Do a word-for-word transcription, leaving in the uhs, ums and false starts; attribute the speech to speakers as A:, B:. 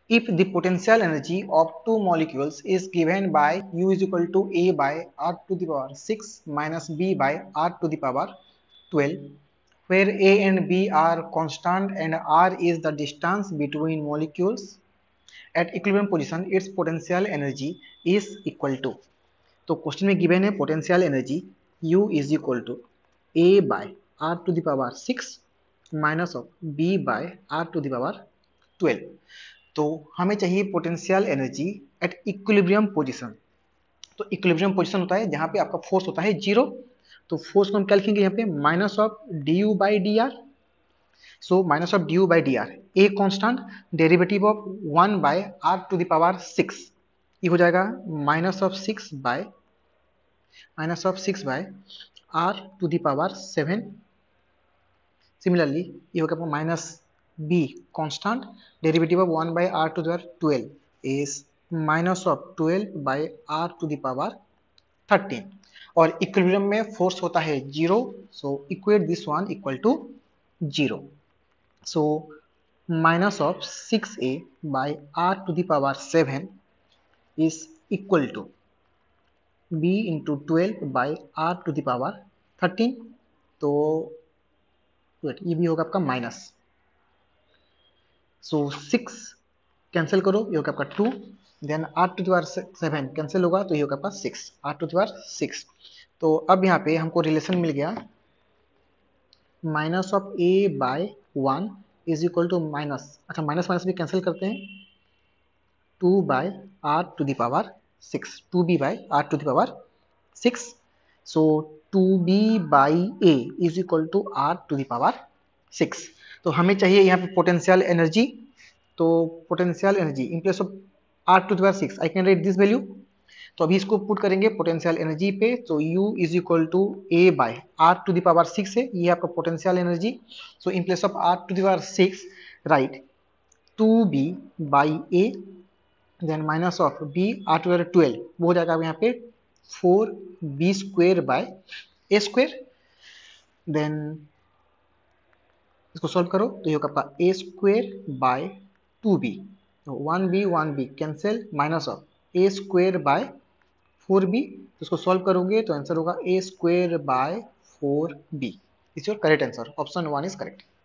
A: if the potential energy of two molecules is given by U is equal to A by R to the power six minus B by R to the power twelve, where A and B are constant and R is the distance between molecules, at equilibrium position its potential energy is equal to. तो question में given है potential energy U is equal to A by R to the power six minus of B by R to the power twelve. तो हमें चाहिए potential energy at equilibrium position. तो equilibrium position होता है जहां पे आपका फोर्स होता है जीरो. तो फोर्स को हम क्या लिखेंगे यहाँ पे minus of D U by D R. So minus of D U by D R, a constant, derivative of one by R to the power six, ये हो जाएगा minus of six by minus of six by R to the power seven. Similarly ये होगा माइनस b constant, derivative of one by r to the power twelve is minus of twelve by r to the power thirteen. और equilibrium में force होता है zero, so equate this one equal to zero. So minus of six A by R to the power seven is equal to b into twelve by R to the power thirteen. तो ये भी होगा आपका minus. So six cancel करो, ये होगा आपका two. Then R to the power seven cancel होगा तो ये होगा आपका six, R to the power six. तो अब यहाँ पे हमको रिलेशन मिल गया minus of A by one is equal to minus, अच्छा माइनस माइनस भी कैंसिल करते हैं, two by R to the power six, two B by R to the power six. So two B by A is equal to are to the power six. तो हमें चाहिए यहाँ पे potential energy. तो potential energy in place of R to the power six I can write this value. तो अभी इसको put करेंगे पोटेंशियल एनर्जी पे. तो U is equal to A by R to the power six है, ये आपका potential energy. So in place of R to the power six write two B by A, then minus of B R to the power twelve, वो हो जाएगा यहाँ पे four B square by A square. Then इसको solve करो तो ये होगा आपका A square by two B, one B one B cancel, minus of A square by four B. तो इसको सॉल्व करोगे तो आंसर होगा A square by four B. Is your correct answer. Option one is correct.